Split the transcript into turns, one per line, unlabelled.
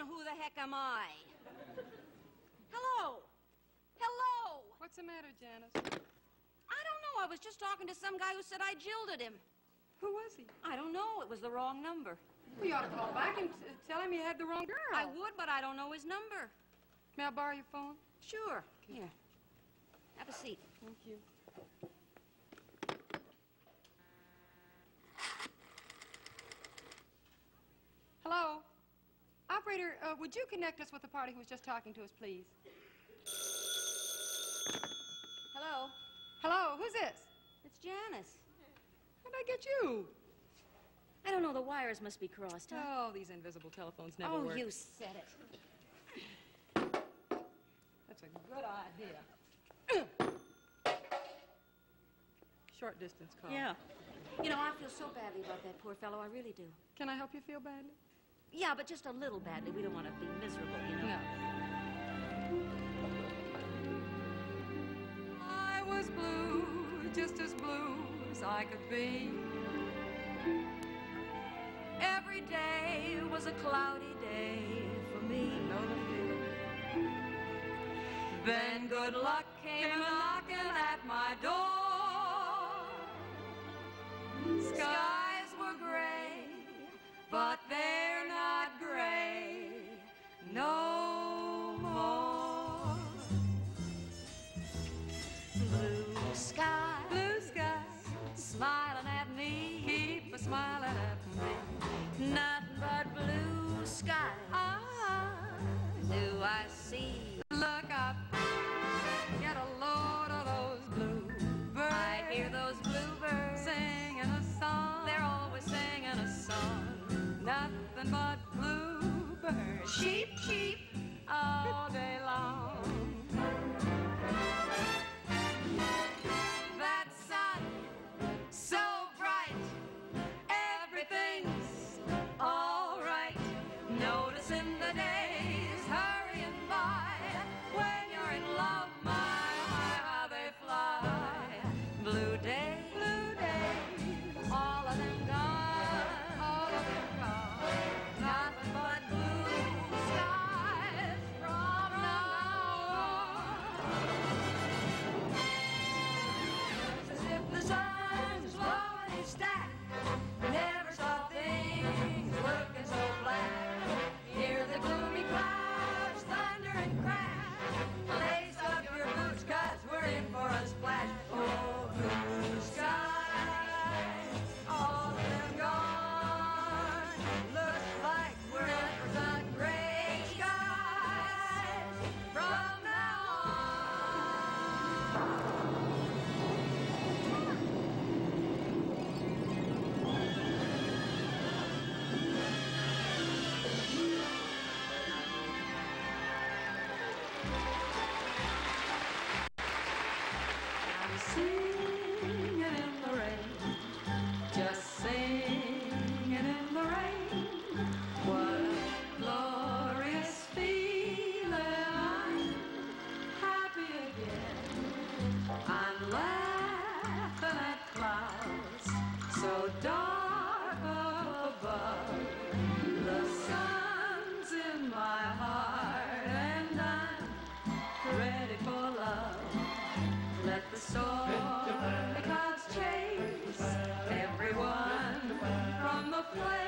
who the heck am I? Hello? Hello?
What's the matter, Janis?
I don't know. I was just talking to some guy who said I jilted him.
Who was he?
I don't know. It was the wrong number.
Well, you ought to call back and tell him you had the wrong girl.
I would, but I don't know his number.
May I borrow your phone?
Sure. Here. Have a seat.
Thank you. Hello? Operator, would you connect us with the party who was just talking to us, please?
Hello?
Hello, who's this?
It's Janis.
How'd I get you?
I don't know. The wires must be crossed, huh?
Oh, these invisible telephones never work.
Oh, you said it.
That's a good idea. Short distance call.
Yeah. You know, I feel so badly about that poor fellow. I really do.
Can I help you feel badly?
Yeah, but just a little badly. We don't want to be miserable, you know.
No. I was blue, just as blue as I could be. Every day was a cloudy day for me. Then good luck came a-knocking at my door. Skies were gray, but they're not gray no more.
Blue skies, smiling at me.
Keep a-smiling at me.
Nothing but blue skies. Do I see?
Look up, get a load of those bluebirds.
I hear those bluebirds
singing a song.
They're always singing a song.
Nothing but bluebirds.
Cheep, cheep,
all day long.
that sun, so bright, everything's all right. Noticing the days hurrying by. When you're in love, my, how they fly. Blue days, all of them gone,
All of them gone.
nothing but blue skies from now on. As if the sun's blowing his stack, never saw things looking so black. Hear the gloomy clouds thunder and crash. Lace up your boots, 'cause we're in for a splash. Oh, blue skies, all of them gone. Looks like we're in for some gray skies from now on.
I'm singing in the rain, just singing in the rain. What a glorious feeling. I'm happy again. I'm laughing at clouds so dark up above. The sun's in my heart and I'm ready for love. Let the stormy clouds chase everyone from the place.